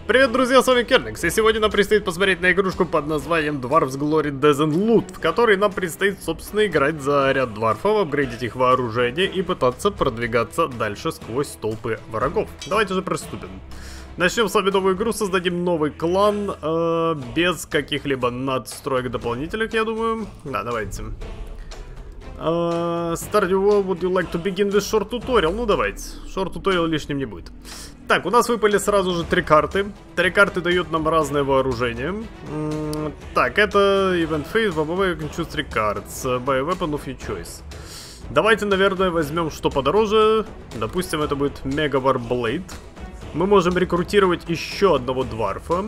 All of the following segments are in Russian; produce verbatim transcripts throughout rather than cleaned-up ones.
Привет, друзья, с вами Керникс, и сегодня нам предстоит посмотреть на игрушку под названием Dwarf's Glory Descent Loot, в которой нам предстоит, собственно, играть за ряд дварфов, апгрейдить их вооружение и пытаться продвигаться дальше сквозь толпы врагов. Давайте же приступим. Начнем с вами новую игру, создадим новый клан, э, без каких-либо надстроек дополнительных, я думаю. Да, давайте. Uh, Stardew Valley, would you like to begin with short tutorial? Ну давайте, short tutorial лишним не будет. Так, у нас выпали сразу же три карты. Три карты дают нам разное вооружение. Mm, так, это Event Phase, бла бла бла, you can choose three cards. Buy a weapon of your choice. Давайте, наверное, возьмем что подороже. Допустим, это будет Mega War Blade. Мы можем рекрутировать еще одного дварфа.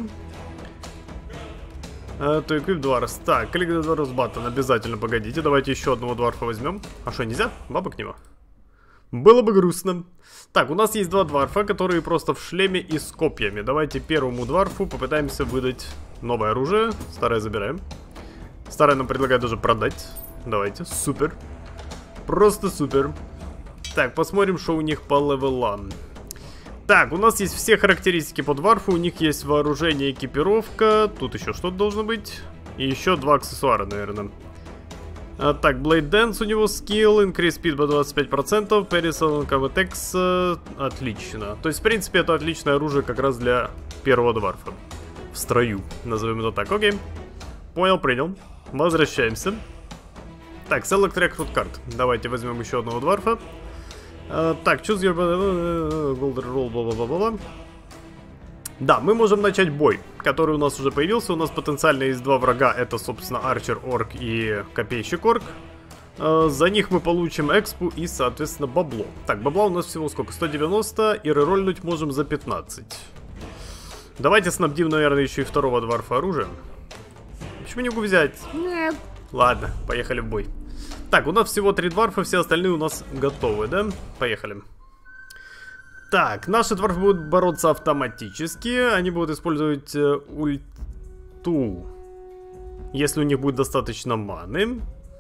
Uh, to equip dwarfs. Так, клик на dwarfs button. Обязательно, погодите. Давайте еще одного дварфа возьмем. А что, нельзя? Бабок него. Было бы грустно. Так, у нас есть два дварфа, которые просто в шлеме и с копьями. Давайте первому дварфу попытаемся выдать новое оружие. Старое забираем. Старое нам предлагают даже продать. Давайте, супер. Просто супер. Так, посмотрим, что у них по левелам. Так, у нас есть все характеристики по дварфу. У них есть вооружение, экипировка. Тут еще что-то должно быть. И еще два аксессуара, наверное. А, так, Blade Dance у него скилл. Increase speed по двадцать пять процентов. Perisal Combat X. Отлично. То есть, в принципе, это отличное оружие как раз для первого дварфа. В строю. Назовем это так. Окей. Понял, принял. Возвращаемся. Так, Select Recruit Card. Давайте возьмем еще одного дварфа. Uh, так, choose your golden roll, бла-бла-бла-бла. Да, мы можем начать бой, который у нас уже появился. У нас потенциально есть два врага. Это, собственно, Archer Orc и Копейщик Orc. uh, За них мы получим экспу и, соответственно, бабло. Так, бабла у нас всего сколько? сто девяносто. И рерольнуть можем за пятнадцать. Давайте снабдим, наверное, еще и второго дварфа оружием. Почему не могу взять? Нет. Ладно, поехали в бой. Так, у нас всего три дварфа, все остальные у нас готовы, да? Поехали. Так, наши дварфы будут бороться автоматически. Они будут использовать э, ульту, если у них будет достаточно маны.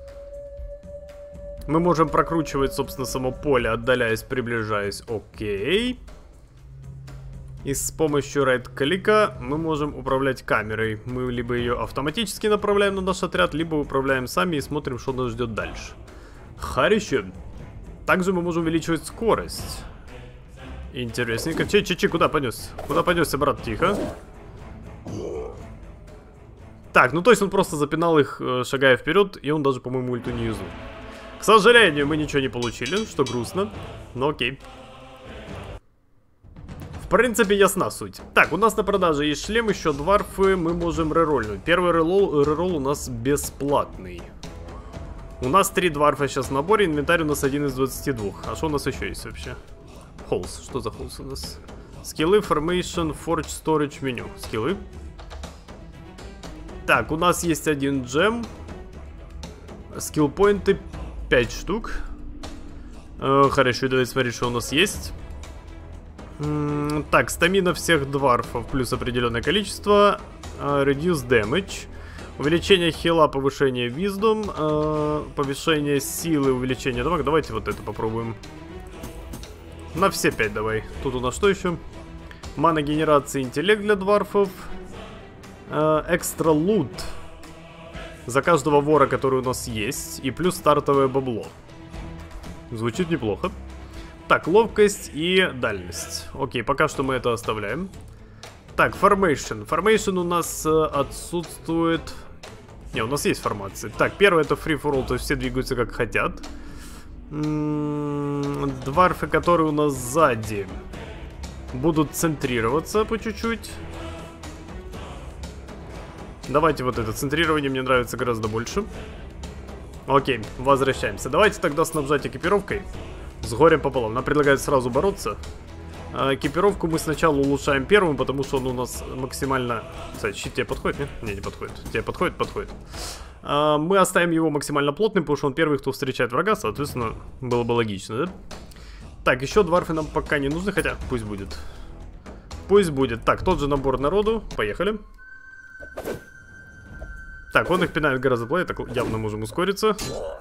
Мы можем прокручивать, собственно, само поле, отдаляясь, приближаясь. Окей. И с помощью райт-клика мы можем управлять камерой. Мы либо ее автоматически направляем на наш отряд, либо управляем сами и смотрим, что нас ждет дальше. Хорошо. Также мы можем увеличивать скорость. Интересненько. Че-че-че, куда понес? Куда понесся, брат? Тихо. Так, ну то есть он просто запинал их, шагая вперед, и он даже, по-моему, ульту не юзал. К сожалению, мы ничего не получили, что грустно. Но окей. В принципе, ясна суть. Так, у нас на продаже есть шлем, еще дварфы, мы можем рерольнуть. Первый реролл, реролл у нас бесплатный. У нас три дварфа сейчас в наборе, инвентарь у нас один из двадцати двух. А что у нас еще есть вообще? Холс, что за холс у нас? Скиллы, Formation, Forge, Storage, меню. Скиллы. Так, у нас есть один джем. Скиллпоинты пять штук. э, Хорошо, давайте смотреть, что у нас есть. Так, стамина всех дварфов плюс определенное количество. uh, Reduce damage. Увеличение хила, повышение wisdom. uh, Повышение силы, увеличение дамаг. Давайте вот это попробуем. На все пять давай. Тут у нас что еще? Мана генерации, интеллект для дварфов. Экстра uh, лут за каждого вора, который у нас есть. И плюс стартовое бабло. Звучит неплохо. Так, ловкость и дальность. Окей, пока что мы это оставляем. Так, Formation. Formation у нас э, отсутствует. Не, у нас есть формация. Так, первое это Free for All, то есть все двигаются как хотят. М-м-м, дварфы, которые у нас сзади, будут центрироваться по чуть-чуть. Давайте вот это центрирование мне нравится гораздо больше. Окей, возвращаемся. Давайте тогда снабжать экипировкой. С горем пополам. Нам предлагают сразу бороться. а, Экипировку мы сначала улучшаем первым, потому что он у нас максимально... Кстати, щит тебе подходит, нет? Не, не подходит. Тебе подходит? Подходит. а, Мы оставим его максимально плотным, потому что он первый, кто встречает врага. Соответственно, было бы логично, да? Так, еще дварфы нам пока не нужны, хотя пусть будет. Пусть будет. Так, тот же набор народу. Поехали. Так, он их пинает гораздо плохо. Так, явно можем ускориться.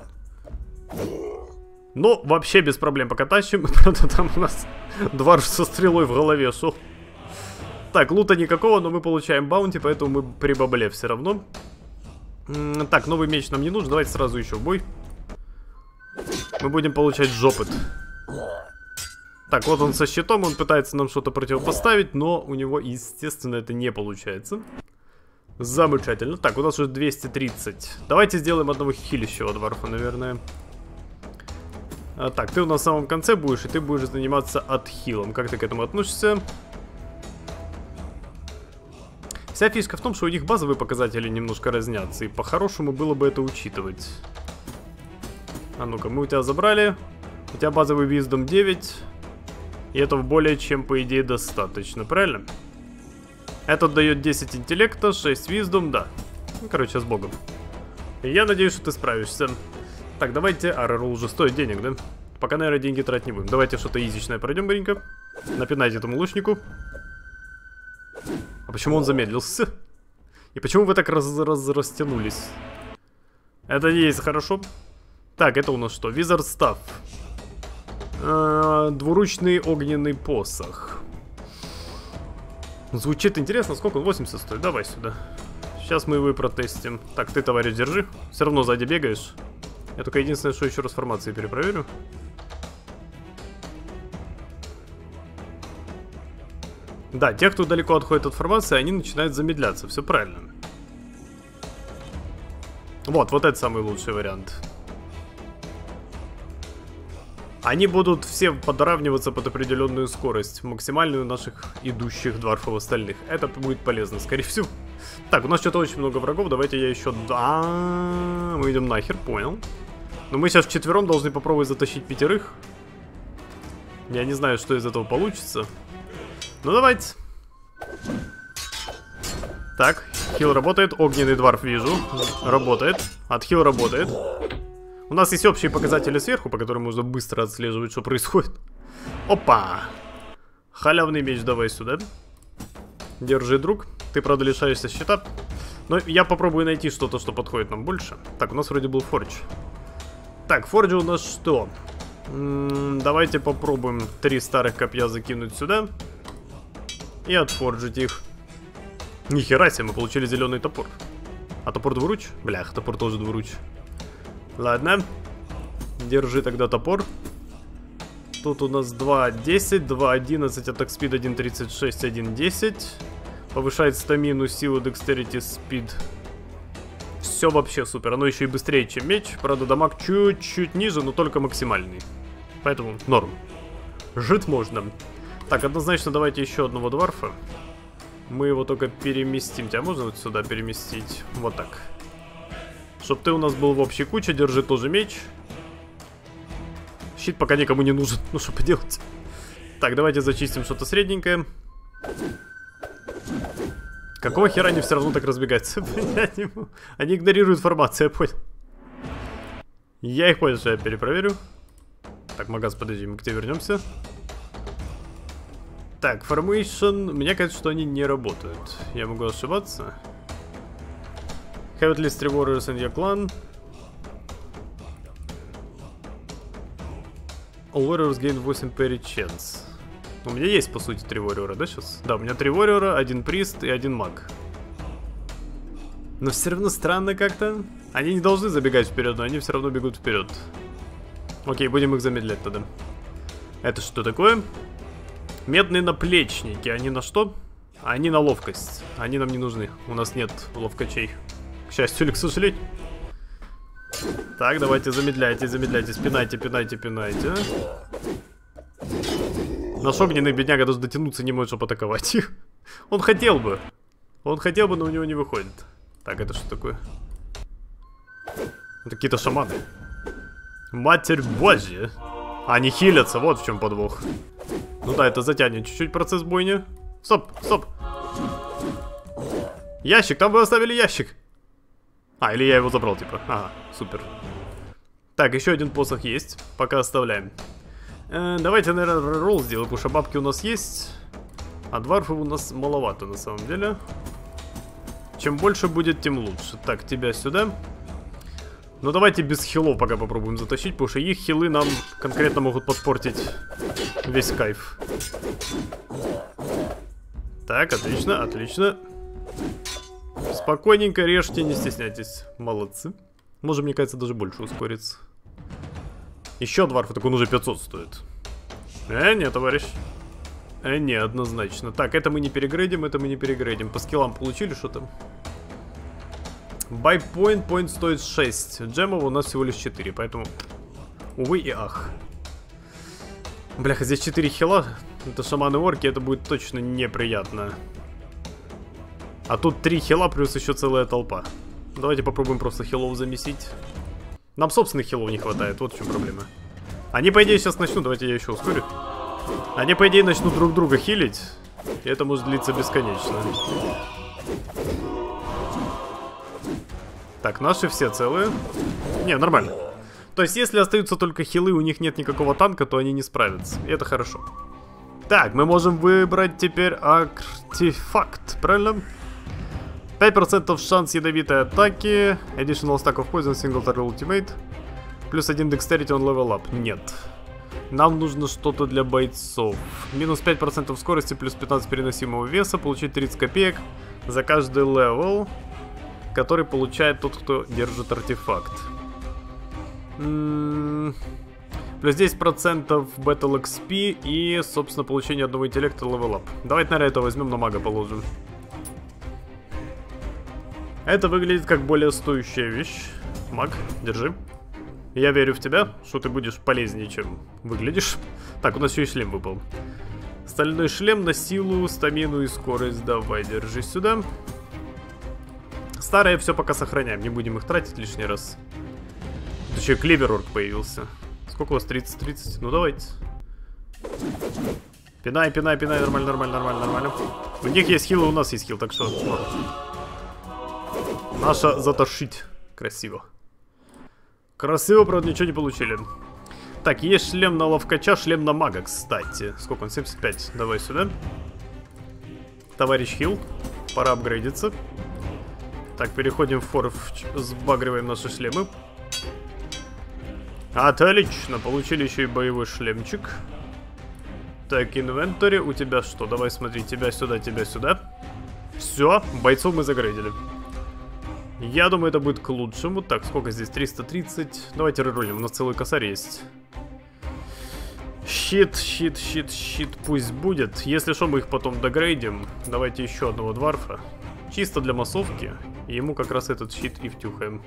Но вообще без проблем пока тащим. Правда, там у нас дварф со стрелой в голове шел. Так, лута никакого, но мы получаем баунти, поэтому мы при бабле все равно. М-м, так, новый меч нам не нужен, давайте сразу еще в бой. Мы будем получать жопыт. Так, вот он со щитом, он пытается нам что-то противопоставить, но у него, естественно, это не получается. Замечательно. Так, у нас уже двести тридцать. Давайте сделаем одного хилищего дварфа, наверное. А, так, ты у нас в самом конце будешь, и ты будешь заниматься отхилом. Как ты к этому относишься? Вся фишка в том, что у них базовые показатели немножко разнятся, и по-хорошему было бы это учитывать. А ну-ка, мы у тебя забрали. У тебя базовый Wisdom девять. И этого более чем, по идее, достаточно, правильно? Этот дает десять интеллекта, шесть Wisdom, да. Ну, короче, с богом. И я надеюсь, что ты справишься. Так, давайте... А, рерол уже стоит денег, да? Пока, наверное, деньги тратить не будем. Давайте что-то изичное пройдем, быренько. Напинайте этому лучнику. А почему он замедлился? И почему вы так раз раз растянулись? Это не есть хорошо. Так, это у нас что? Wizard Staff. А, двуручный огненный посох. Звучит интересно. Сколько он? восемьдесят стоит. Давай сюда. Сейчас мы его и протестим. Так, ты, товарищ, держи. Все равно сзади бегаешь. Я только единственное, что еще раз формации перепроверю. Да, те, кто далеко отходит от формации, они начинают замедляться. Все правильно. Вот, вот это самый лучший вариант. Они будут все подравниваться под определенную скорость, максимальную наших идущих дварфов остальных. Это будет полезно, скорее всего. Так, у нас что-то очень много врагов, давайте я еще... А, мы идем нахер, понял. Но мы сейчас вчетвером должны попробовать затащить пятерых. Я не знаю, что из этого получится. Ну давайте. Так, хил работает, огненный дварф вижу. Работает, отхил работает. У нас есть общие показатели сверху, по которым можно быстро отслеживать, что происходит. Опа! Халявный меч давай сюда. Держи, друг. Ты, правда, лишаешься щита. Но я попробую найти что-то, что подходит нам больше. Так, у нас вроде был фордж. Так, форджи у нас что? М-м, давайте попробуем три старых копья закинуть сюда. И отфорджить их. Нихера себе, мы получили зеленый топор. А топор двуруч? Блях, топор тоже двуруч. Ладно. Держи тогда топор. Тут у нас два десять, два одиннадцать, атак спид один тридцать шесть, один десять. Повышает стамину, силу, декстерити, спид. Все вообще супер. Оно еще и быстрее, чем меч. Правда, дамаг чуть-чуть ниже, но только максимальный. Поэтому норм. Жить можно. Так, однозначно давайте еще одного дварфа. Мы его только переместим. Тебя можно вот сюда переместить? Вот так. Чтоб ты у нас был в общей куче. Держи тоже меч. Щит пока никому не нужен. Ну что поделать. Так, давайте зачистим что-то средненькое. Какого хера они все равно так разбегаются? Они игнорируют формацию, я понял. Я их понял, что я перепроверю. Так, Магаз, подожди, мы к тебе вернемся. Так, Formation. Мне кажется, что они не работают. Я могу ошибаться. Have at least three warriors in your clan. All warriors gain восемь parry chance. У меня есть, по сути, три warrior, да, сейчас? Да, у меня три warrior, один прист и один маг. Но все равно странно как-то. Они не должны забегать вперед, но они все равно бегут вперед. Окей, будем их замедлять тогда. Это что такое? Медные наплечники. Они на что? Они на ловкость. Они нам не нужны. У нас нет ловкачей. К счастью или к сожалению. Так, давайте замедляйте, замедляйте. Пинайте, пинайте, пинайте. Наш огненный бедняга даже дотянуться не может, чтобы атаковать их. Он хотел бы. Он хотел бы, но у него не выходит. Так, это что такое? Это какие-то шаманы. Матерь Божья. Они хилятся, вот в чем подвох. Ну да, это затянет чуть-чуть процесс бойни. Стоп, стоп. Ящик, там вы оставили ящик. А, или я его забрал, типа. Ага, супер. Так, еще один посох есть. Пока оставляем. Э, давайте, наверное, ролл сделаем, потому что бабки у нас есть. А дварфов у нас маловато, на самом деле. Чем больше будет, тем лучше. Так, тебя сюда. Ну, давайте без хилов пока попробуем затащить, потому что их хилы нам конкретно могут подпортить весь кайф. Так, отлично, отлично. Спокойненько режьте, не стесняйтесь. Молодцы. Может, мне кажется, даже больше ускорится. Еще дварф, так он уже пятьсот стоит. Э, не, товарищ. Э, не, однозначно. Так, это мы не перегрейдим, это мы не перегрейдим. По скиллам получили что-то? Buy point, point стоит шесть. Джемов у нас всего лишь четыре, поэтому... Увы и ах. Бляха, здесь четыре хила. Это шаманы-орки, это будет точно неприятно. А тут три хила плюс еще целая толпа. Давайте попробуем просто хилов замесить. Нам собственных хилов не хватает, вот в чем проблема. Они, по идее, сейчас начнут, давайте я еще ускорю. Они, по идее, начнут друг друга хилить. И это может длиться бесконечно. Так, наши все целые. Не, нормально. То есть, если остаются только хилы, у них нет никакого танка, то они не справятся. И это хорошо. Так, мы можем выбрать теперь артефакт, правильно? пять процентов шанс ядовитой атаки. Additional stack of poison, single target ultimate. Плюс один dexterity on level up. Нет. Нам нужно что-то для бойцов. Минус пять процентов скорости, плюс пятнадцать переносимого веса. Получить тридцать копеек за каждый левел, который получает тот, кто держит артефакт. М-м- плюс десять процентов Battle икс пи и, собственно, получение одного интеллекта level up. Давайте, наверное, это возьмем, на мага положим. Это выглядит как более стоящая вещь. Маг, держи. Я верю в тебя, что ты будешь полезнее, чем выглядишь. Так, у нас еще и шлем выпал. Стальной шлем на силу, стамину и скорость. Давай, держи сюда. Старое все пока сохраняем, не будем их тратить лишний раз. Тут еще и клеверорг появился. Сколько у вас? тридцать, тридцать? Ну давайте. Пинай, пинай, пинай, нормально, нормально, нормально, нормально. У них есть хил, у нас есть хил, так что... Наша затащить. Красиво. Красиво, правда, ничего не получили. Так, есть шлем на ловкача, шлем на мага, кстати. Сколько он? семьдесят пять. Давай сюда. Товарищ хил. Пора апгрейдиться. Так, переходим в форф, сбагриваем наши шлемы. Отлично, получили еще и боевой шлемчик. Так, инвентарь, у тебя что? Давай смотри, тебя сюда, тебя сюда. Все, бойцов мы загрейдили. Я думаю, это будет к лучшему. Так, сколько здесь? триста тридцать. Давайте реролим, у нас целый косарь есть. Щит, щит, щит, щит пусть будет. Если что, мы их потом догрейдим. Давайте еще одного дварфа. Чисто для массовки. И ему как раз этот щит и втюхаем.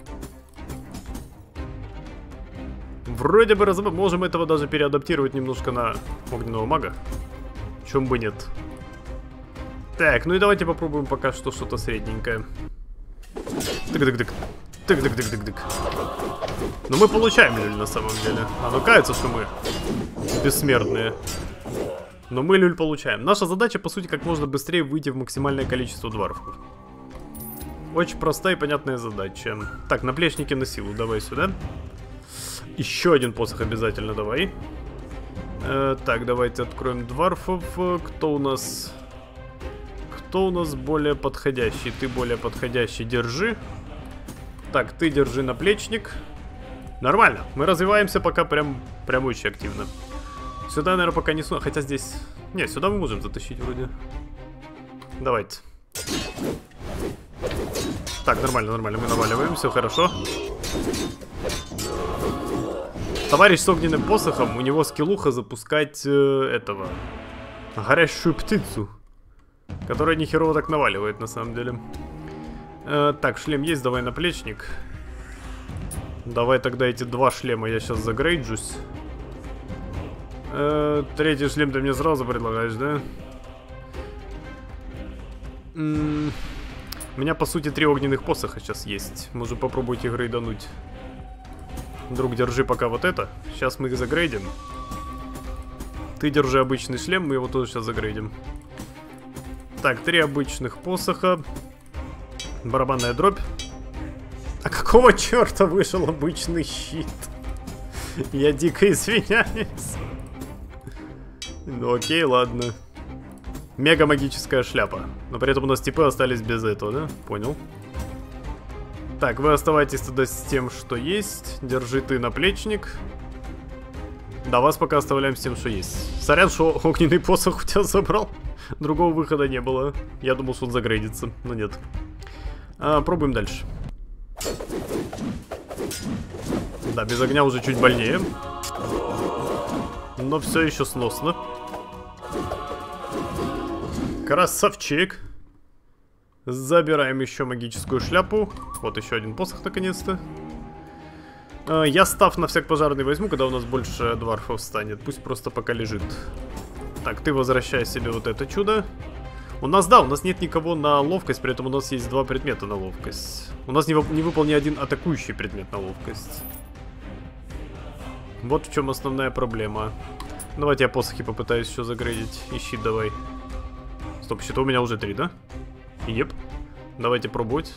Вроде бы разоб... можем этого даже переадаптировать немножко на огненного мага. Чем бы нет. Так, ну и давайте попробуем пока что что-то средненькое. Тык-тык-тык. Тык-тык-тык-тык-тык. Но мы получаем люль на самом деле. Оно кажется, что мы бессмертные. Но мы люль получаем. Наша задача, по сути, как можно быстрее выйти в максимальное количество дварфов. Очень простая и понятная задача. Так, наплечники на силу. Давай сюда. Еще один посох обязательно давай. Э, так, давайте откроем дварфов. Кто у нас... Кто у нас более подходящий? Ты более подходящий, держи. Так, ты держи наплечник. Нормально, мы развиваемся пока прям, прям очень активно. Сюда, наверное, пока не... Хотя здесь... Не, сюда мы можем затащить вроде. Давайте. Так, нормально, нормально, мы наваливаем, все хорошо. Товарищ с огненным посохом, у него скиллуха запускать э, этого... Горящую птицу. Которая нихерово так наваливает, на самом деле. Э, так, шлем есть, давай наплечник. Давай тогда эти два шлема я сейчас загрейджусь. Э, третий шлем ты мне сразу предлагаешь, да? М-м- у меня, по сути, три огненных посоха сейчас есть. Можем попробовать их грейдануть. Друг, держи пока вот это. Сейчас мы их загрейдим. Ты держи обычный шлем, мы его тоже сейчас загрейдим. Так, три обычных посоха. Барабанная дробь. А какого черта вышел обычный щит? Я дико извиняюсь. Ну окей, ладно. Мега магическая шляпа. Но при этом у нас типы остались без этого, да? Понял. Так, вы оставайтесь тогда с тем, что есть. Держи ты наплечник. Да, вас пока оставляем с тем, что есть. Сорян, что огненный посох у тебя забрал. Другого выхода не было. Я думал, что он загрейдится, но нет. А, пробуем дальше. Да, без огня уже чуть больнее. Но все еще сносно. Красавчик. Забираем еще магическую шляпу. Вот еще один посох наконец-то. Я став на всяк пожарный возьму, когда у нас больше дварфов станет. Пусть просто пока лежит. Так, ты возвращай себе вот это чудо. У нас, да, у нас нет никого на ловкость, при этом у нас есть два предмета на ловкость. У нас не, не выпал ни один атакующий предмет на ловкость. Вот в чем основная проблема. Давайте я посохи попытаюсь еще загрейдить. И щит давай. Стоп, щита у меня уже три, да? Еп. Давайте пробовать.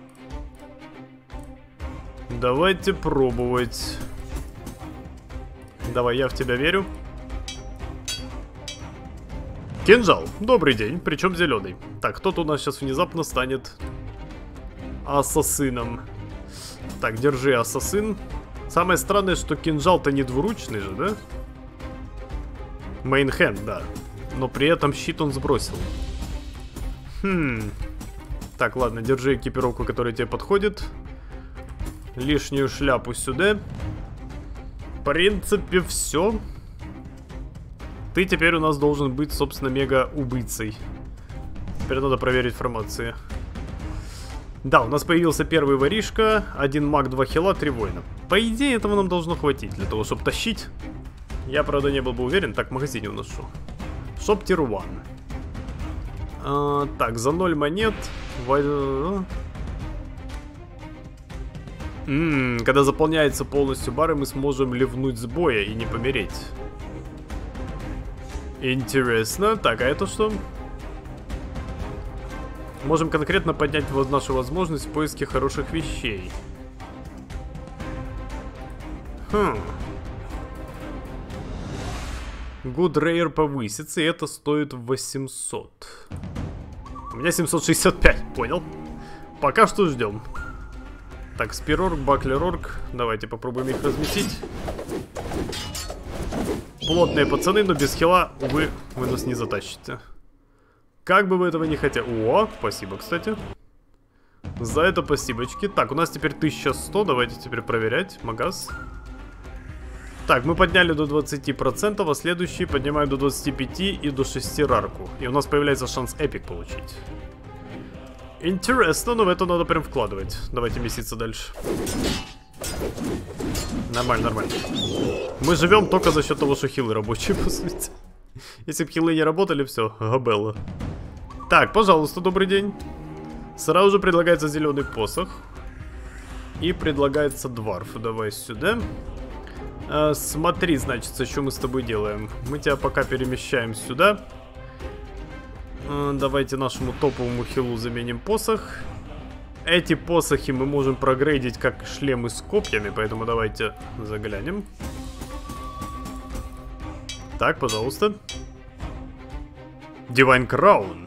Давайте пробовать. Давай, я в тебя верю. Кинжал. Добрый день, причем зеленый. Так, кто-то у нас сейчас внезапно станет ассасином. Так, держи, ассасин. Самое странное, что кинжал-то не двуручный же, да? Мейнхенд, да. Но при этом щит он сбросил. Хм. Так, ладно, держи экипировку, которая тебе подходит. Лишнюю шляпу сюда. В принципе, все. Ты теперь у нас должен быть, собственно, мега-убийцей. Теперь надо проверить формации. Да, у нас появился первый воришка. Один маг, два хила, три воина. По идее, этого нам должно хватить для того, чтобы тащить. Я, правда, не был бы уверен. Так, в магазине у нас что? Шоп тир один. А, так, за ноль монет. Во... М -м, когда заполняется полностью бары, мы сможем ливнуть с боя и не помереть. Интересно. Так, а это что? Можем конкретно поднять вот нашу возможность в поиске хороших вещей. Хм. Good Rare повысится, и это стоит восемьсот. У меня семьсот шестьдесят пять, понял. Пока что ждем. Так, Спирорг, Баклерорг. Давайте попробуем их разместить. Плотные пацаны, но без хила, увы, вы нас не затащите. Как бы вы этого не хотели. О, спасибо, кстати. За это спасибочки. Так, у нас теперь тысяча сто, давайте теперь проверять. Магаз. Так, мы подняли до двадцати процентов, а следующий поднимаем до двадцати пяти и до шести рарку. И у нас появляется шанс эпик получить. Интересно, но в это надо прям вкладывать. Давайте меситься дальше. Нормально, нормально. Мы живем только за счет того, что хилы рабочие, по сути. Если бы хилы не работали, все, габелла. Так, пожалуйста, добрый день. Сразу же предлагается зеленый посох. И предлагается дварф. Давай сюда. А, смотри, значит, что мы с тобой делаем. Мы тебя пока перемещаем сюда. А, давайте нашему топовому хилу заменим посох. Эти посохи мы можем прогрейдить как шлемы с копьями, поэтому давайте заглянем. Так, пожалуйста. Divine Crown.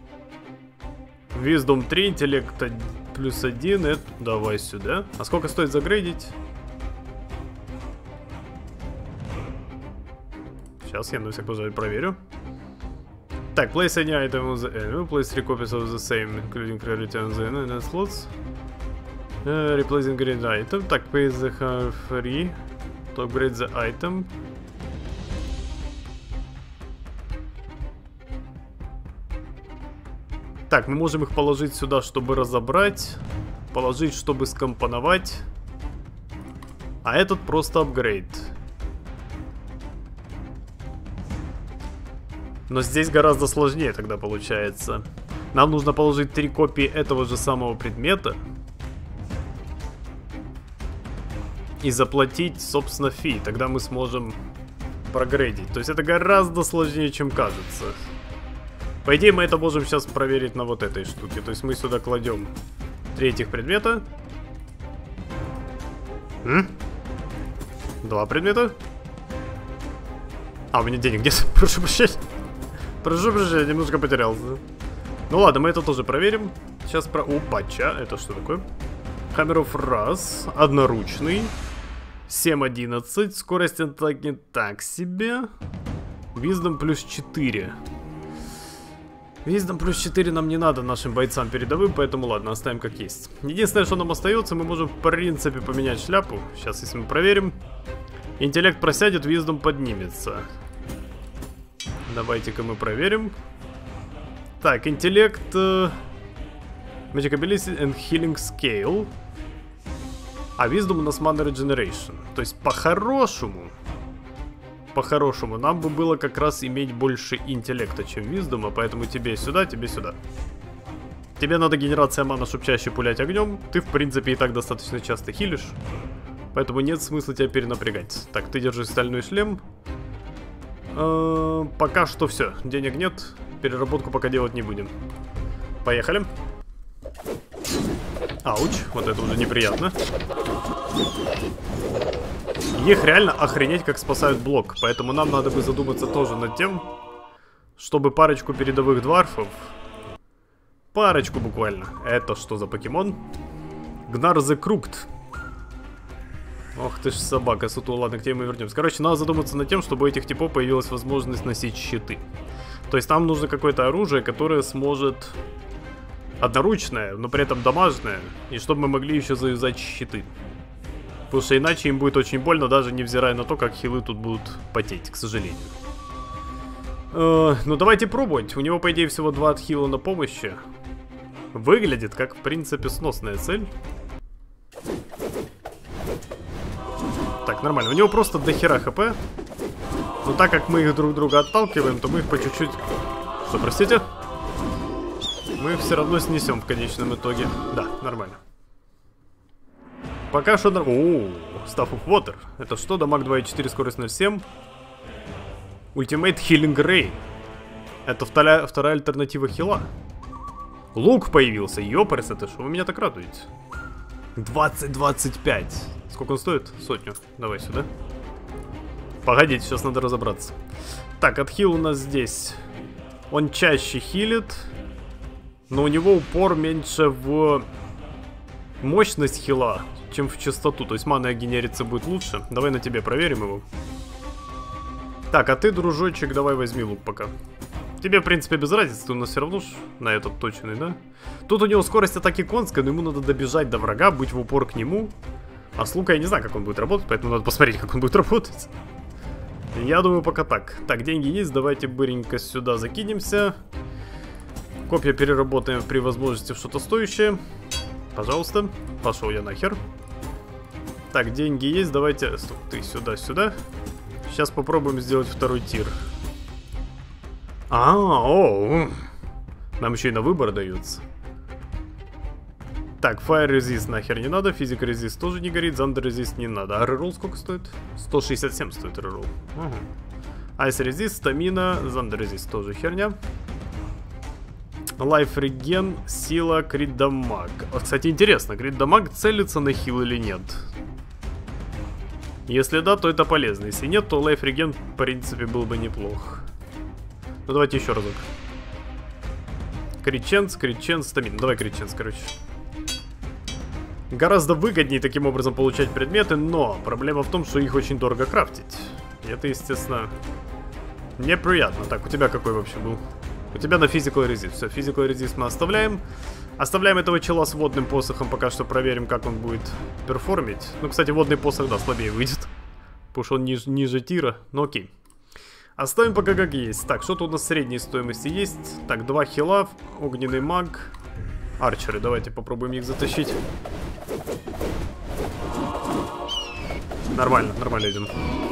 Wisdom три, интеллект плюс один. Это давай сюда. А сколько стоит загрейдить? Сейчас я на всякий случай проверю. Так, place any item on the enemy, place three copies of the same, including priority on the enemy slots. Uh, replacing green item. Так, pay the free to upgrade the item. Так, мы можем их положить сюда, чтобы разобрать. Положить, чтобы скомпоновать. А этот просто апгрейд. Но здесь гораздо сложнее тогда получается. Нам нужно положить три копии этого же самого предмета. И заплатить, собственно, фи. Тогда мы сможем прогрейдить. То есть это гораздо сложнее, чем кажется. По идее, мы это можем сейчас проверить на вот этой штуке. То есть мы сюда кладем три этих предмета. М? Два предмета. А, у меня денег нет. Прошу прощения. Прошу прощения, немножко потерялся. Ну ладно, мы это тоже проверим. Сейчас про... Опача, это что такое? Hammer of Wrath, одноручный. семь одиннадцать, скорость атаки так себе. Wisdom плюс четыре. Виздом плюс четыре нам не надо нашим бойцам передовым, поэтому ладно, оставим как есть. Единственное, что нам остается, мы можем в принципе поменять шляпу. Сейчас, если мы проверим. Интеллект просядет, виздом поднимется. Давайте-ка мы проверим. Так, интеллект... Э, Magic Ability and Healing Scale. А виздом у нас Mana Regeneration. То есть по-хорошему... По-хорошему, нам бы было как раз иметь больше интеллекта, чем виздома, поэтому тебе сюда, тебе сюда. Тебе надо генерация мана, чтобы чаще пулять огнем. Ты, в принципе, и так достаточно часто хилишь. Поэтому нет смысла тебя перенапрягать. Так, ты держишь стальной шлем. Э-э, пока что все. Денег нет. Переработку пока делать не будем. Поехали. Ауч, вот это уже неприятно. Их реально охренеть как спасают блок. Поэтому нам надо бы задуматься тоже над тем, чтобы парочку передовых дварфов. Парочку буквально. Это что за покемон? Гнар the Crooked. Ох ты ж собака, суту. Ладно, к тебе мы вернемся. Короче, надо задуматься над тем, чтобы у этих типов появилась возможность носить щиты. То есть нам нужно какое-то оружие, которое сможет... Одноручное, но при этом дамажное. И чтобы мы могли еще завязать щиты. Потому что иначе им будет очень больно, даже невзирая на то, как хилы тут будут потеть, к сожалению. Э, ну давайте пробовать. У него, по идее, всего два отхила на помощи. Выглядит как, в принципе, сносная цель. Так, нормально. У него просто дохера хп. Но так как мы их друг друга отталкиваем, то мы их по чуть-чуть... Что, простите? Мы их все равно снесем в конечном итоге. Да, нормально. Пока что... Ооо, Staff of Water. Это что? Дамаг два и четыре, скорость ноль семь. Ultimate Healing Ray. Это вторая, вторая альтернатива хила. Лук появился. Ёпарс, это что? Вы меня так радуете? двадцать двадцать пять. Сколько он стоит? Сотню. Давай сюда. Погодите, сейчас надо разобраться. Так, отхил у нас здесь. Он чаще хилит. Но у него упор меньше в мощность хила, чем в частоту. То есть мана генерится будет лучше. Давай на тебе проверим его. Так, а ты, дружочек, давай возьми лук пока. Тебе, в принципе, без разницы. Ты у нас все равно ж на этот точный, да? Тут у него скорость атаки конская, но ему надо добежать до врага, быть в упор к нему. А с лука я не знаю, как он будет работать, поэтому надо посмотреть, как он будет работать. Я думаю, пока так. Так, деньги есть, давайте быренько сюда закинемся. Копья переработаем при возможности в что-то стоящее. Пожалуйста. Пошел я нахер. Так, деньги есть, давайте... Стоп, ты сюда, сюда. Сейчас попробуем сделать второй тир. А, о, нам еще и на выбор дается. Так, Fire Resist нахер не надо, Physic Resist тоже не горит, Thunder Resist не надо. А реролл сколько стоит? сто шестьдесят семь стоит реролл. Угу. Ice Resist, Stamina, Thunder Resist тоже херня. Life Regen, сила, крит дамаг. Кстати, интересно, крит дамаг целится на хил или нет? Если да, то это полезно. Если нет, то Life Regen, в принципе, был бы неплох. Ну, давайте еще разок. Критченс, критченс, стамин. Давай критченс, короче. Гораздо выгоднее таким образом получать предметы, но проблема в том, что их очень дорого крафтить. И это, естественно, неприятно. Так, у тебя какой вообще был? У тебя на Physical Resist. Все, Physical Resist мы оставляем. Оставляем этого чела с водным посохом, пока что проверим, как он будет перформить. Ну, кстати, водный посох, да, слабее выйдет. Потому что он ниж ниже тира, но окей. Оставим пока как есть. Так, что-то у нас средней стоимости есть. Так, два хила, огненный маг, арчеры. Давайте попробуем их затащить. Нормально, нормально идем.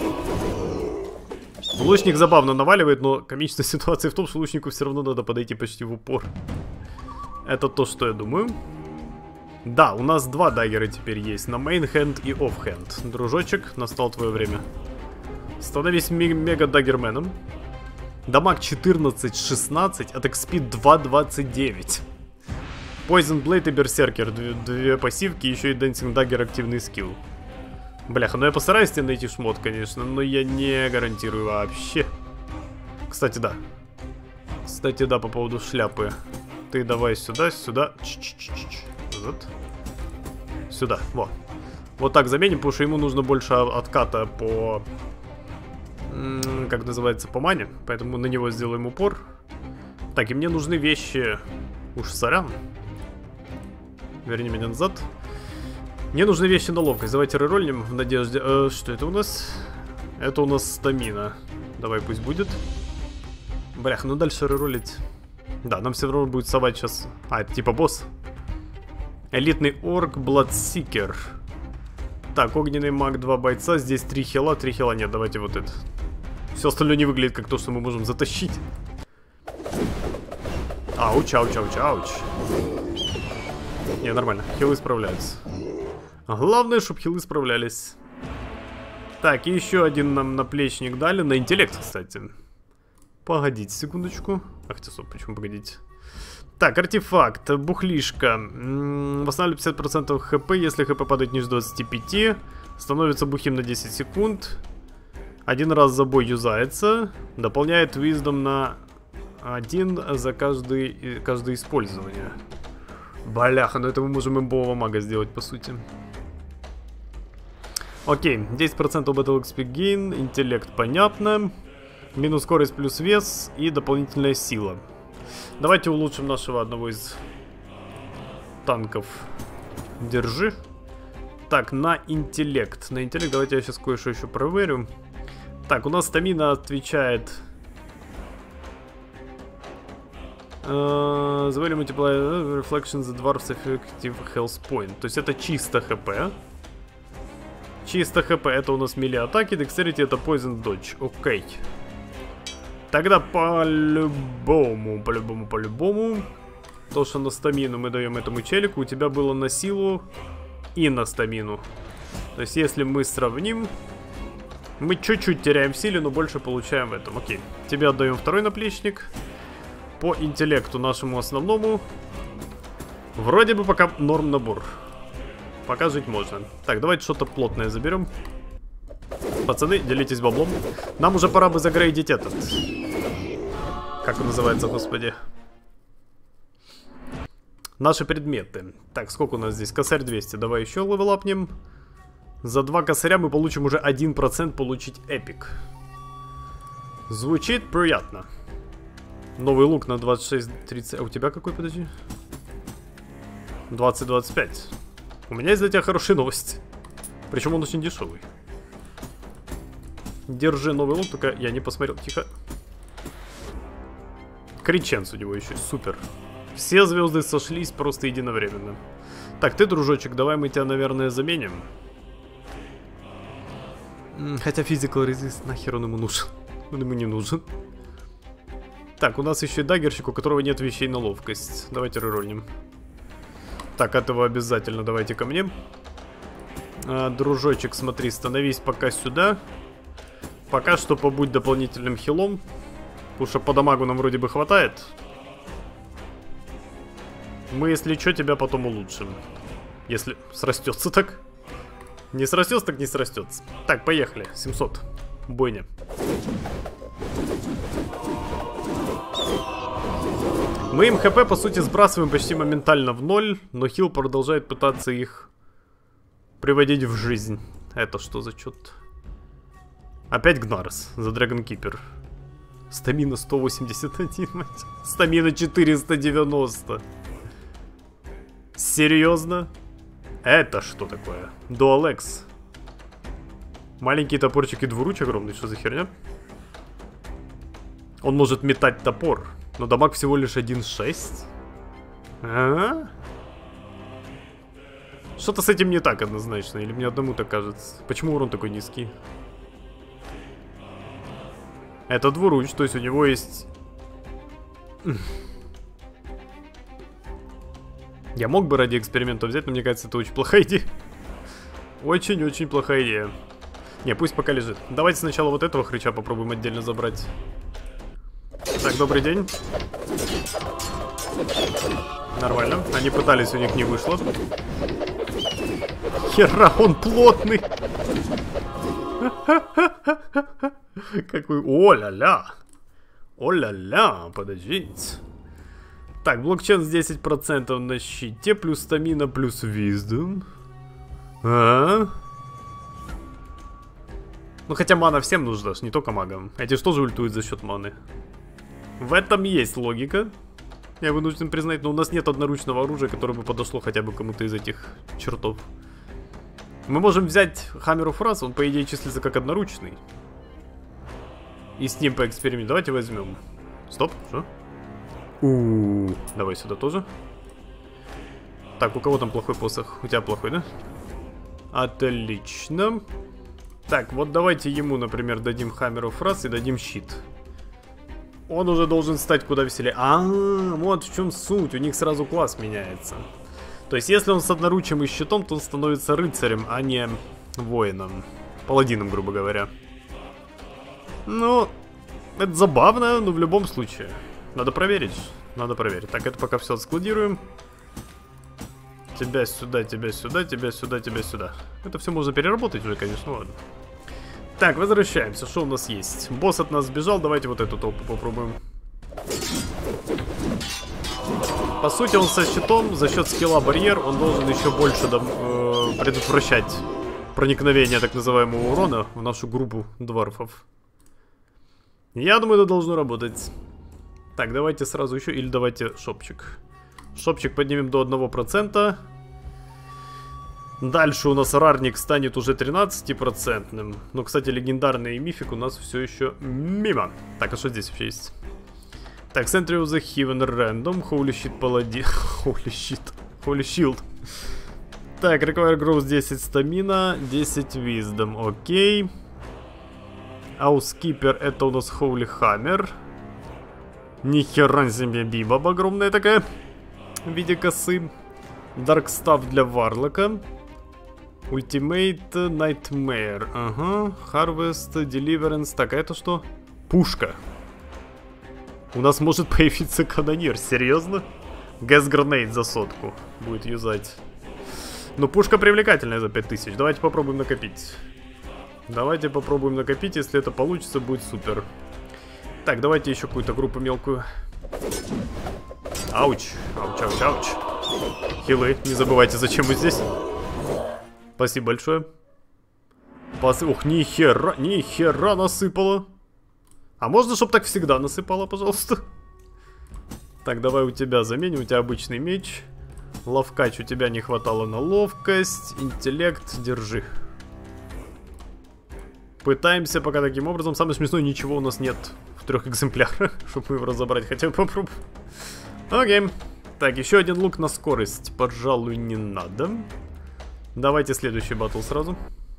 Лучник забавно наваливает, но комичная ситуация в том, что лучнику все равно надо подойти почти в упор. Это то, что я думаю. Да, у нас два даггера теперь есть. На мейн-хенд и офф-хенд. Дружочек, настало твое время. Становись мега-даггерменом. Дамаг четырнадцать шестнадцать, от экспи два двадцать девять. Poison Blade и Берсеркер. Две, две пассивки, еще и Dancing Dagger активный скилл. Бляха, ну я постараюсь тебе найти шмот, конечно, но я не гарантирую вообще. Кстати, да. Кстати, да, по поводу шляпы. Ты давай сюда, сюда. Вот. Сюда, вот. Вот так заменим, потому что ему нужно больше отката по... Как называется, по мане. Поэтому на него сделаем упор. Так, и мне нужны вещи... Уж сорян. Верни меня назад. Мне нужны вещи на ловкость. Давайте рерольнем в надежде... Э, что это у нас? Это у нас стамина. Давай, пусть будет. Блях, ну дальше реролить. Да, нам все равно будет совать сейчас... А, это типа босс. Элитный орк Бладсикер. Так, огненный маг, два бойца. Здесь три хила, три хила нет. Давайте вот это. Все остальное не выглядит как то, что мы можем затащить. Ауч, ауч, ауч, ауч. Не, нормально, хилы справляются. Главное, чтобы хилы справлялись. Так, и еще один нам наплечник дали. На интеллект, кстати. Погодите секундочку. Ах, стоп, почему погодите? Так, артефакт, бухлишка. Восстанавливает пятьдесят процентов хп, если хп падает ниже двадцати пяти. Становится бухим на десять секунд. Один раз за бой юзается. Дополняет Wisdom на один за каждый, каждое использование. Бляха, но это мы можем имбового мага сделать, по сути. Окей, десять процентов Battle икс пи Gain, интеллект, понятно. Минус скорость плюс вес и дополнительная сила. Давайте улучшим нашего одного из танков. Держи. Так, на интеллект. На интеллект давайте я сейчас кое-что еще проверю. Так, у нас стамина отвечает... Uh, the value multiplier reflection the dwarf's effective health point. То есть это чисто хп. Чисто хп это у нас мили атаки. Dexterity это poison dodge. Окей. Тогда по-любому, по-любому, по-любому. То, что на стамину мы даем этому челику, у тебя было на силу и на стамину. То есть если мы сравним, мы чуть-чуть теряем в силе, но больше получаем в этом. Окей. Тебе отдаем второй наплечник. По интеллекту нашему основному вроде бы пока норм набор. Пока жить можно. Так, давайте что-то плотное заберем. Пацаны, делитесь баблом. Нам уже пора бы загрейдить этот. Как он называется, господи? Наши предметы. Так, сколько у нас здесь? Косарь двести. Давай еще левелапнем. За два косаря мы получим уже один процент получить эпик. Звучит приятно. Новый лук на двадцать шесть тридцать. А у тебя какой, подожди? двадцать двадцать пять. У меня есть для тебя хорошая новость. Причем он очень дешевый. Держи новый лук, только я не посмотрел. Тихо. Криченс у него еще. Супер. Все звезды сошлись просто единовременно. Так, ты, дружочек, давай мы тебя, наверное, заменим. Хотя Physical Resist, нахер он ему нужен? Он ему не нужен. Так, у нас еще и даггерщик, у которого нет вещей на ловкость. Давайте рерольнем. Так, этого обязательно давайте ко мне. а, Дружочек, смотри, становись пока сюда. Пока что побудь дополнительным хилом. Потому что по дамагу нам вроде бы хватает. Мы, если что, тебя потом улучшим. Если срастется так. Не срастется, так не срастется. Так, поехали, семьсот. Бойня. Мы им хп, по сути, сбрасываем почти моментально в ноль, но хил продолжает пытаться их приводить в жизнь. Это что за чёрт? Опять Гнарс за Dragon Keeper. Стамина сто восемьдесят один, мать. Стамина четыреста девяносто. Серьезно? Это что такое? Dual X. Маленький топорчик и двуруч огромный, что за херня? Он может метать топор. Но дамаг всего лишь один шесть. А? Что-то с этим не так однозначно. Или мне одному так кажется. Почему урон такой низкий? Это двуруч, то есть у него есть... Я мог бы ради эксперимента взять, но мне кажется, это очень плохая идея. Очень-очень плохая идея. Не, пусть пока лежит. Давайте сначала вот этого хрыча попробуем отдельно забрать. Так, добрый день. Нормально. Они пытались, у них не вышло. Хера, он плотный. Какой... О-ля-ля. О-ля-ля, подождите. Так, блокчейн с десять процентов на щите, плюс стамина, плюс виздом. А? Ну хотя мана всем нужна, не только магам. Эти же тоже ультуют за счет маны. В этом есть логика. Я вынужден признать, но у нас нет одноручного оружия, которое бы подошло хотя бы кому-то из этих чертов. Мы можем взять Hammer of Wrath, он по идее числится как одноручный. И с ним поэкспериментировать. Давайте возьмем. Стоп, что? У-у-у. Давай сюда тоже. Так, у кого там плохой посох? У тебя плохой, да? Отлично. Так, вот давайте ему, например, дадим Hammer of Wrath и дадим щит. Он уже должен стать куда веселее. А, -а, а, вот в чем суть. У них сразу класс меняется. То есть, если он с одноручием и щитом, то он становится рыцарем, а не воином. Паладином, грубо говоря. Ну, это забавно, но в любом случае. Надо проверить. Надо проверить. Так, это пока все отскладируем. Тебя сюда, тебя сюда, тебя сюда, тебя сюда. Это все можно переработать уже, конечно, ладно. Так, возвращаемся. Что у нас есть? Босс от нас сбежал. Давайте вот эту толпу попробуем. По сути, он со щитом, за счет скилла барьер, он должен еще больше э, предотвращать проникновение так называемого урона в нашу группу дварфов. Я думаю, это должно работать. Так, давайте сразу еще, или давайте шопчик. Шопчик поднимем до одного процента. Дальше у нас рарник станет уже тринадцатипроцентным. Но, кстати, легендарный мифик у нас все еще мимо. Так, а что здесь вообще есть? Так, Sentry of the Heaven Random. Holy Shit Paladin. Holy Shit. Holy Shield. Так, Require Growth десять стамина, десять Wisdom. Окей. Housekeeper это у нас Holy Hammer. Нихера себе бибаб огромная такая. В виде косы. Dark Staff для Варлока. Ultimate Nightmare. Ага. Harvest, Deliverance. Так, а это что? Пушка. У нас может появиться канонир. Серьезно? Gas Grenade за сотку будет юзать. Но пушка привлекательная за пять тысяч. Давайте попробуем накопить. Давайте попробуем накопить. Если это получится, будет супер. Так, давайте еще какую-то группу мелкую. Ауч. Ауч, ауч, ауч. Хилы, не забывайте, зачем вы здесь. Спасибо большое. Пос... Ух, нихера, нихера насыпало. А можно, чтобы так всегда насыпало, пожалуйста? Так, давай у тебя заменим. У тебя обычный меч. Ловкач, у тебя не хватало на ловкость. Интеллект, держи. Пытаемся пока таким образом. Самое смешное, ничего у нас нет в трех экземплярах, чтобы его разобрать. Хотя бы попробуем. Окей. Так, еще один лук на скорость. Пожалуй, не надо. Давайте следующий батл сразу.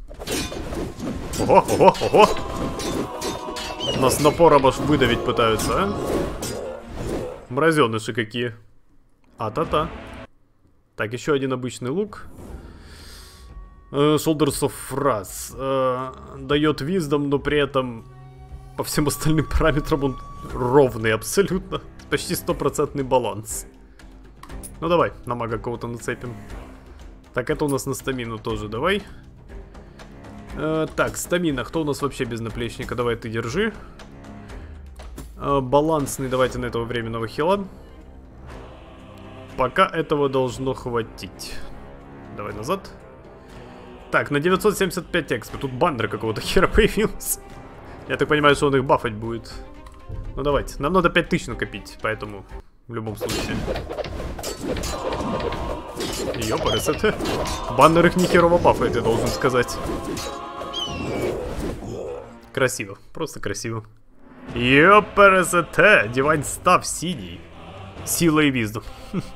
Ого, ого, ого. Нас напором аж выдавить пытаются, а? Мразеныши какие. А-та-та. Так, еще один обычный лук. Uh, Shoulders of Wrath. Uh, дает Wisdom, но при этом по всем остальным параметрам он ровный абсолютно. Почти стопроцентный баланс. Ну давай, на мага кого-то нацепим. Так, это у нас на стамину тоже, давай. Uh, так, стамина. Кто у нас вообще без наплечника? Давай ты держи. Uh, балансный, давайте на этого временного хила. Пока этого должно хватить. Давай назад. Так, на девятьсот семьдесят пять экспо. Тут бандер какого-то хера появился. Я так понимаю, что он их бафать будет. Ну давайте. Нам надо пять тысяч накопить, поэтому в любом случае. Ёпарас, это... Бандер их нихерово бафает, я должен сказать. Красиво. Просто красиво. Ёпарас, это... Дивайн став синий. Сила и виздом.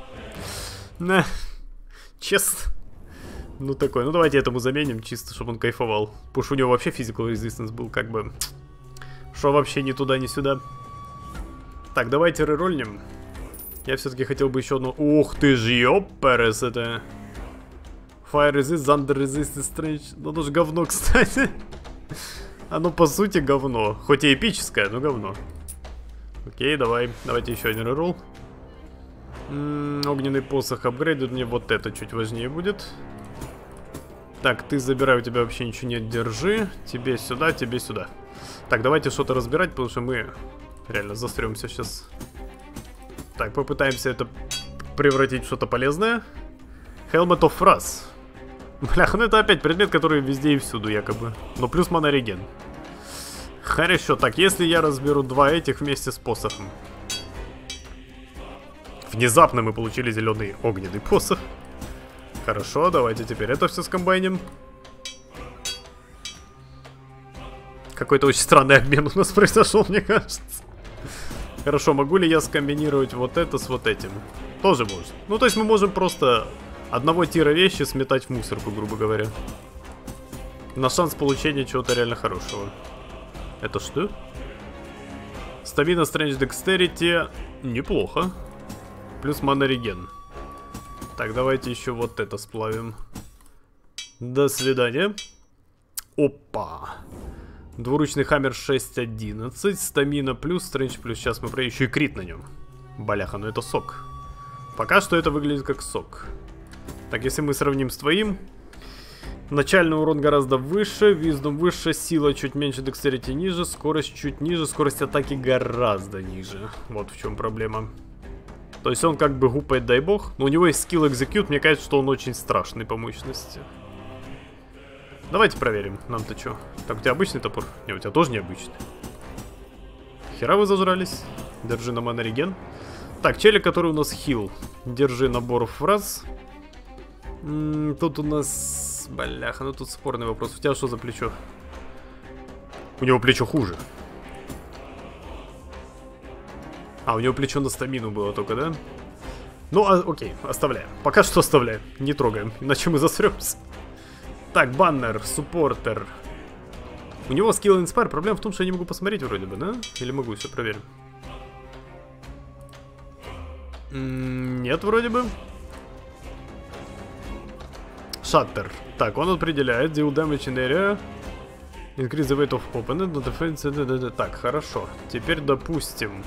Честно. Ну такой, ну давайте этому заменим, чисто, чтобы он кайфовал. Потому что у него вообще physical resistance был как бы... Что вообще ни туда, ни сюда. Так, давайте рерольнем. Я все-таки хотел бы еще одну... Ух ты ж, ёпперес, это... Fire resist, thunder resist, strange... Ну оно же говно, кстати. Оно по сути говно. Хоть и эпическое, но говно. Окей, давай, давайте еще один реролл. М-м, огненный посох апгрейдит, мне вот это чуть важнее будет. Так, ты забирай, у тебя вообще ничего нет, держи. Тебе сюда, тебе сюда. Так, давайте что-то разбирать, потому что мы реально застремся сейчас. Так, попытаемся это превратить в что-то полезное. Helmet of Wrath. Бля, ну это опять предмет, который везде и всюду якобы. Но плюс монореген. Хорошо, так, если я разберу два этих вместе с посохом. Внезапно мы получили зеленый огненный посох. Хорошо, давайте теперь это все скомбайним. Какой-то очень странный обмен у нас произошел, мне кажется. Хорошо, могу ли я скомбинировать вот это с вот этим? Тоже можно. Ну, то есть мы можем просто одного тира вещи сметать в мусорку, грубо говоря. На шанс получения чего-то реально хорошего. Это что? Стамина, Стрэндж, Декстерити. Неплохо. Плюс манореген. Так, давайте еще вот это сплавим. До свидания. Опа. Двуручный хаммер шесть одиннадцать. Стамина плюс, Стрэндж плюс. Сейчас мы про еще и крит на нем. Баляха, ну это сок. Пока что это выглядит как сок. Так, если мы сравним с твоим. Начальный урон гораздо выше, виздом выше, сила чуть меньше, декстерити ниже, скорость чуть ниже, скорость атаки гораздо ниже. Вот в чем проблема. То есть он как бы гупает, дай бог, но у него есть скилл экзекьют, мне кажется, что он очень страшный по мощности. Давайте проверим, нам-то что? Так, у тебя обычный топор? Не, у тебя тоже необычный. Хера вы зажрались. Держи на манореген. Так, челик, который у нас хил. Держи набор фраз. М-м, тут у нас... Бляха, ну тут спорный вопрос. У тебя что за плечо? У него плечо хуже. А, у него плечо на стамину было только, да? Ну, а, окей, оставляем. Пока что оставляем. Не трогаем, иначе мы засремся. Так, баннер, суппортер. У него скилл инспайр. Проблема в том, что я не могу посмотреть вроде бы, да? Или могу, все проверим. М-м, нет, вроде бы. Шаттер. Так, он определяет. Deal damage in area. Increase the weight of opponent. No defense. Так, хорошо. Теперь, допустим,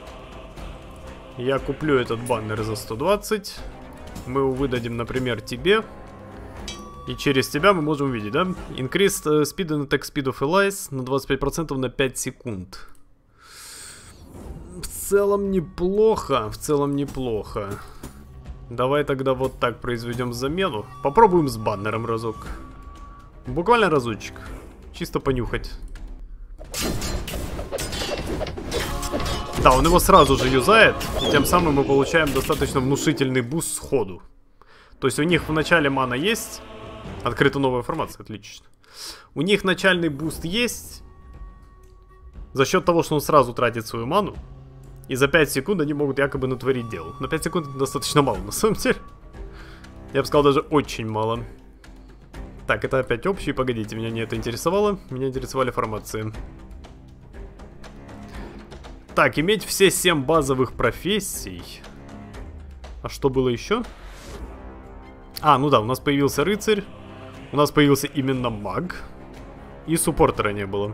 я куплю этот баннер за сто двадцать. Мы его выдадим, например, тебе. И через тебя мы можем увидеть, да? Increase speed and attack speed of allies на двадцать пять процентов на пять секунд. В целом неплохо. В целом неплохо. Давай тогда вот так произведем замену. Попробуем с баннером разок. Буквально разочек. Чисто понюхать. Да, он его сразу же юзает. И тем самым мы получаем достаточно внушительный буст сходу. То есть у них в начале мана есть. Открыта новая информация, отлично. У них начальный буст есть. За счет того, что он сразу тратит свою ману. И за пять секунд они могут якобы натворить дело. На пять секунд это достаточно мало, на самом деле. Я бы сказал, даже очень мало. Так, это опять общий. Погодите, меня не это интересовало. Меня интересовали формации. Так, иметь все семь базовых профессий. А что было еще? А, ну да, у нас появился рыцарь. У нас появился именно маг. И суппортера не было.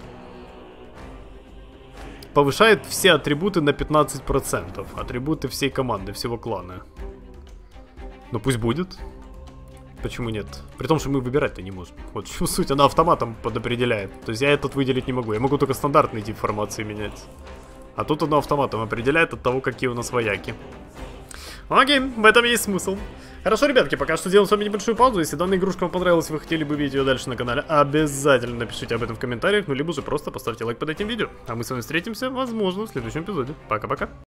Повышает все атрибуты на пятнадцать процентов. Атрибуты всей команды, всего клана. Ну пусть будет. Почему нет? При том, что мы выбирать-то не можем. Вот в чем суть, она автоматом подопределяет. То есть я этот выделить не могу. Я могу только стандартный тип формации менять. А тут оно автоматом определяет от того, какие у нас вояки. Окей, в этом есть смысл. Хорошо, ребятки, пока что делаем с вами небольшую паузу. Если данная игрушка вам понравилась, вы хотели бы видеть ее дальше на канале, обязательно напишите об этом в комментариях, ну либо же просто поставьте лайк под этим видео. А мы с вами встретимся, возможно, в следующем эпизоде. Пока-пока.